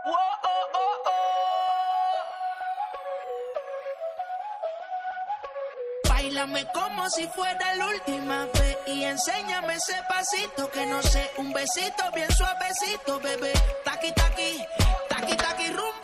Báilame como si fuera la última vez y enséñame ese pasito que no sé, un besito bien suavecito, bebé. Taqui, taqui, taqui, taqui, rumba.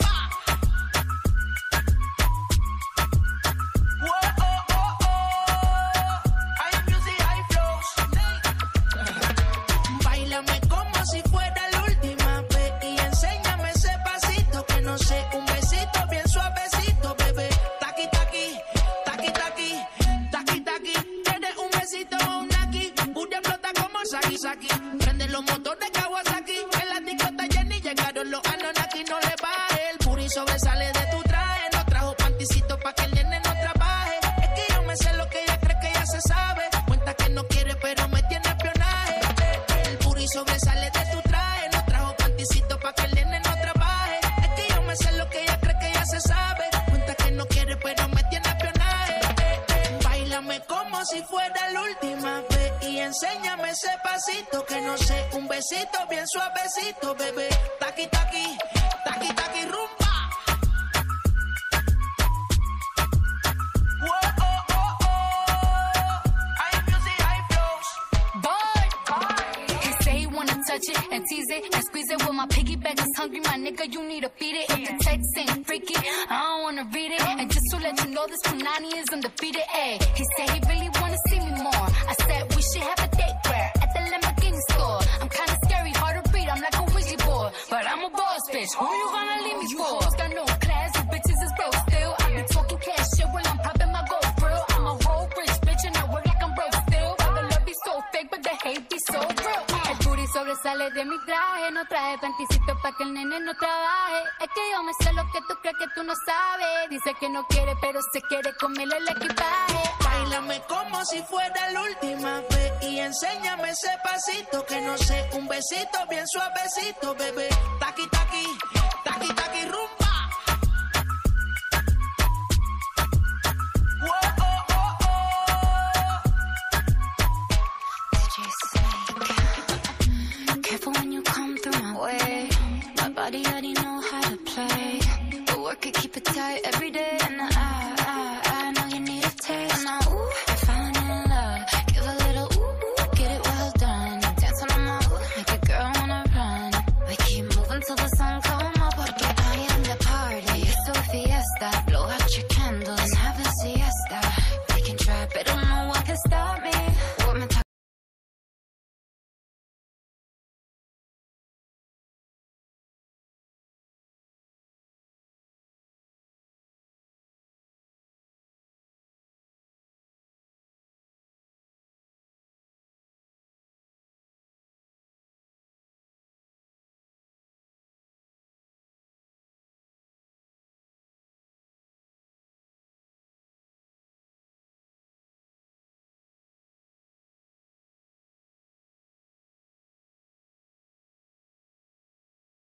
Báilame como si fuera la última vez y enséñame ese pasito que no sé, un besito bien suavecito, bebé. Taqui, taqui, taqui, taqui, taqui, taqui. ¿Quieres un besito o un aquí? Pura explota como Saki Saki. Prende los motores Kawasaki. En la discota Jenny llegaron los Anunnaki. No le baje, el puri sobresale de tu traje. No trajo panticito pa' que el nene no trabaje. Es que yo me sé lo que ella cree que ya se sabe. Cuenta que no quiere pero me tiene espionaje. El puri sobresale de tu traje. No trajo panticito pa' que el nene no trabaje. Es que yo me sé lo que ella cree que ya se sabe. Cuenta que no quiere pero me tiene espionaje. Báilame como si fuera la última vez y enséñame ese pasito que no sé, un besito bien suavecito, bebé. Taqui, taqui, taqui, taqui, rumba. Touch it and tease it and squeeze it. Well, my piggyback is hungry, my nigga, you need to feed it. If the text ain't freaky, I don't wanna read it. And just to let you know, this Punani is undefeated. Ay, he said he really wanna see me more. I said we should have a date where at the Lamborghini store. I'm kinda scary, hard to read, I'm like a Ouija board, but I'm a boss bitch. Who you gonna leave me for? You hoes got no class, you bitches is broke still. I be talking cash shit while I'm popping my gold grill. I'm a whole rich bitch and I work like I'm broke still. But the love be so fake, but the hate be so real. Sobresale de mi traje, no traje panticito pa' que el nene no trabaje. Es que yo me sé lo que tú crees que tú no sabes. Dice que no quiere, pero se quiere comerle el equipaje. Báilame como si fuera la última vez y enséñame ese pasito que no sé, un besito bien suavecito, bebé. Taqui, taqui, taqui, taqui, rumba. Careful when you come through my way. My body already know how to play. But work it, keep it tight every day. And